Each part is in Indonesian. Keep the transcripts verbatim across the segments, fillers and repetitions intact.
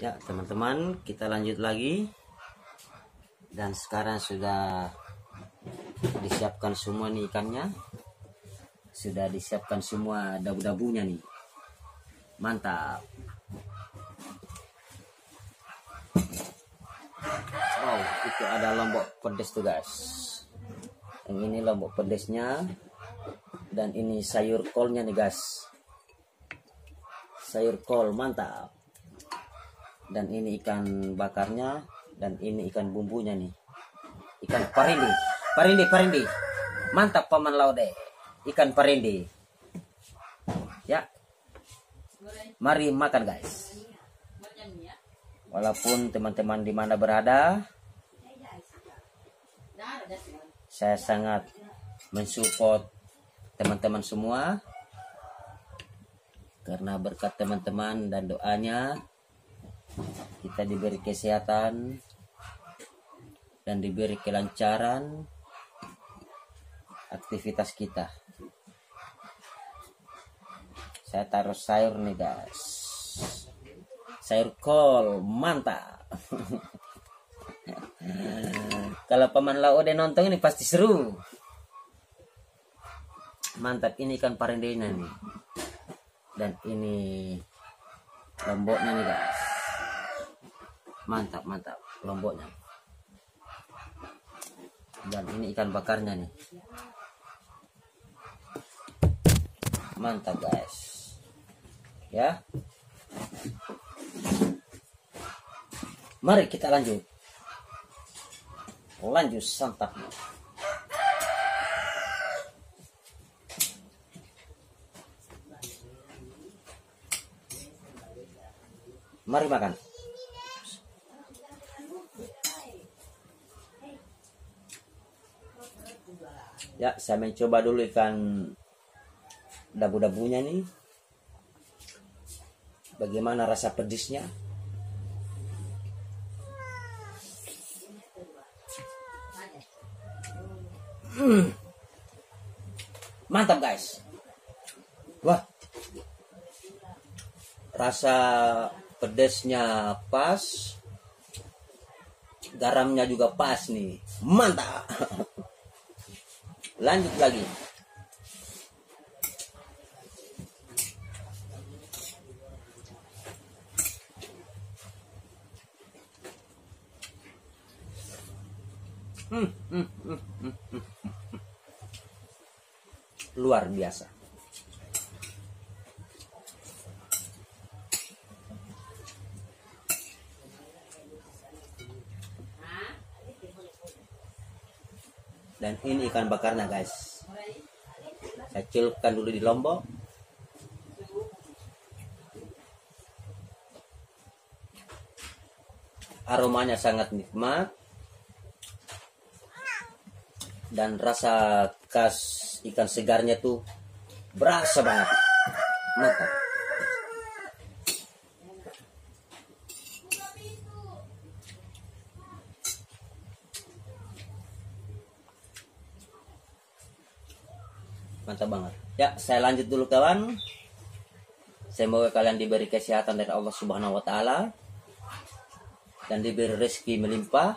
Ya teman-teman, kita lanjut lagi. Dan sekarang sudah disiapkan semua nih ikannya. Sudah disiapkan semua dabu-dabunya nih. Mantap. Wow, itu ada lombok pedas tuh guys. Yang ini lombok pedasnya. Dan ini sayur kolnya nih guys. Sayur kol mantap. Dan ini ikan bakarnya. Dan ini ikan bumbunya nih. Ikan parindi. Parindi, parindi. Mantap paman laude. Ikan parindi. Ya. Mari makan guys. Walaupun teman-teman di mana berada, saya sangat mensupport teman-teman semua. Karena berkat teman-teman dan doanya, kita diberi kesehatan dan diberi kelancaran aktivitas kita. Saya taruh sayur nih guys. Sayur kol mantap. Kalau paman laude nonton ini pasti seru. Mantap, ini ikan parindenya nih. Dan ini lomboknya nih guys. Mantap, mantap lomboknya. Dan ini ikan bakarnya nih. Mantap guys. Ya. Mari kita lanjut. Lanjut santapnya. Mari makan. Ya, saya mencoba dulu ikan dabu-dabunya nih. Bagaimana rasa pedisnya? Hmm. Mantap guys. Wah. Rasa pedesnya pas. Garamnya juga pas nih. Mantap. Lanjut lagi. Hmm, hmm, hmm, hmm, hmm. Luar biasa. Dan ini ikan bakarnya guys. Saya celupkan dulu di lombok. Aromanya sangat nikmat. Dan rasa khas ikan segarnya tuh berasa banget. Mantap. Mantap banget. Ya, saya lanjut dulu kawan. Semoga kalian diberi kesehatan dari Allah Subhanahu wa taala dan diberi rezeki melimpah.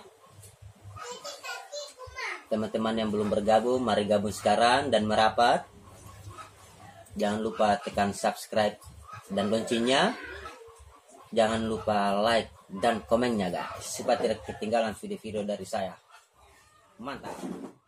Teman-teman yang belum bergabung, mari gabung sekarang dan merapat. Jangan lupa tekan subscribe dan loncengnya. Jangan lupa like dan komennya guys, supaya tidak ketinggalan video-video dari saya. Mantap.